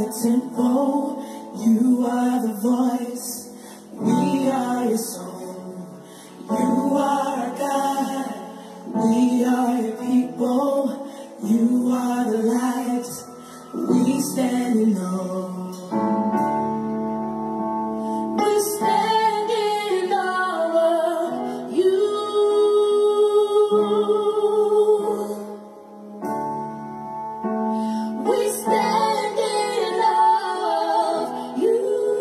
the tempo, you are the voice, we are your song. You are our God, we are your people, you are the light, we stand in awe. We stand in awe of you. We stand in awe of you.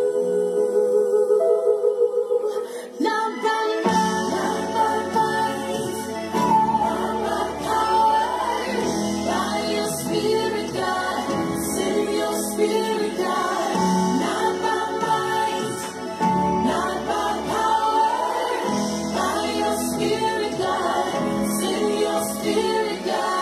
Not by might, not by might, not by power, by your Spirit, God. Send your Spirit, God. Not by might, not by power, by your Spirit, God. Send your Spirit, God.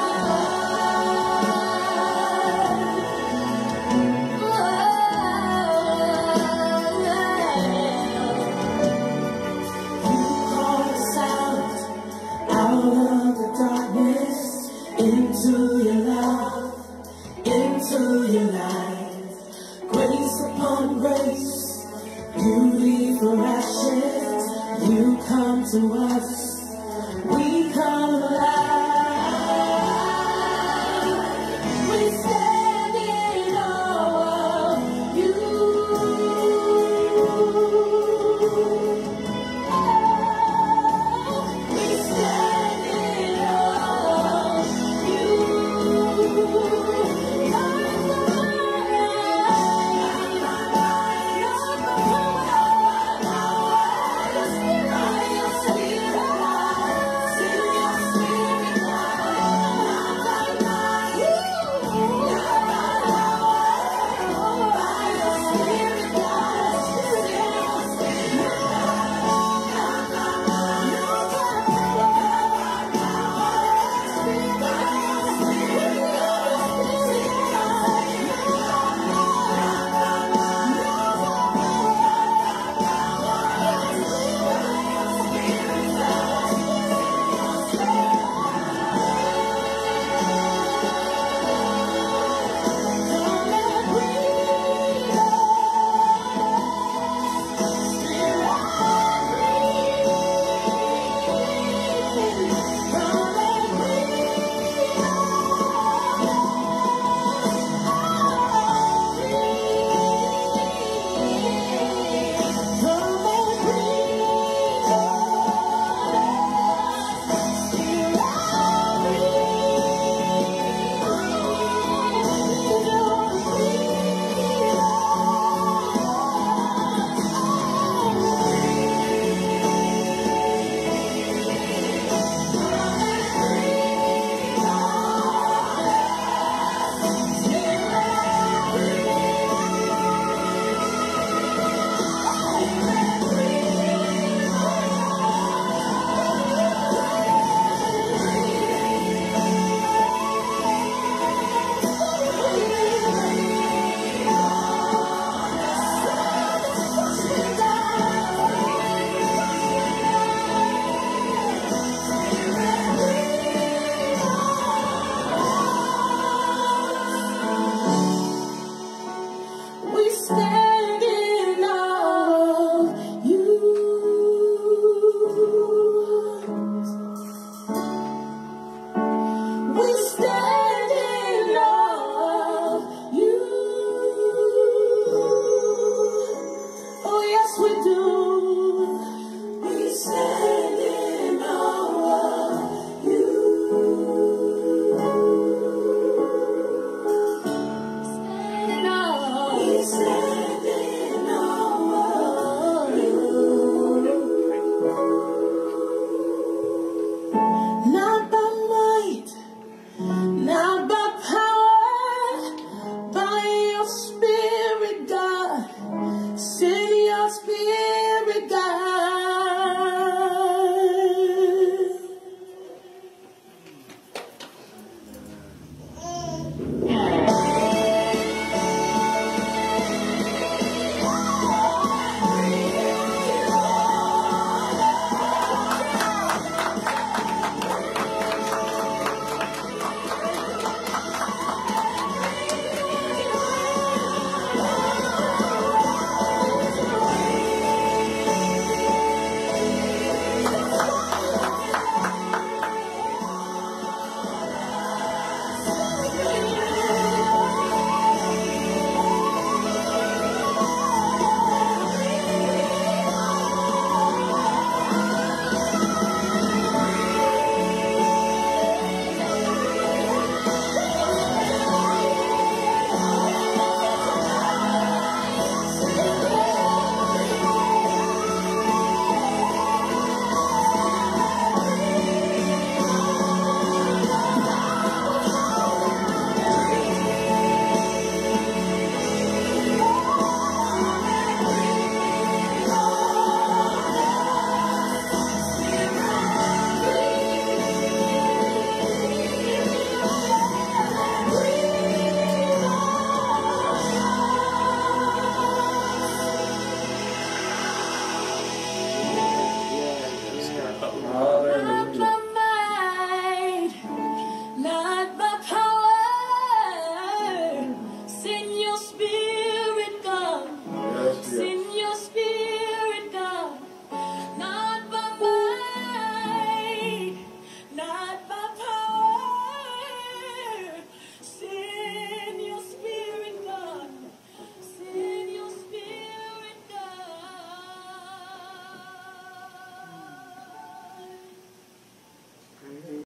Out of the darkness, into your love, into your light, grace upon grace, beauty for ashes, you come to us, we come alive, we stand in awe of you. We stand in awe of you. Not by might, not by power, by your Spirit, God. Send your Spirit, God. Not by might, not by power, by your Spirit, God. Send your Spirit, we stand in awe of you. We stand in awe of you. Oh yes we do. We stand in awe of you. We stand in awe of you. Not by might, not by power, by your Spirit, God. Send your Spirit.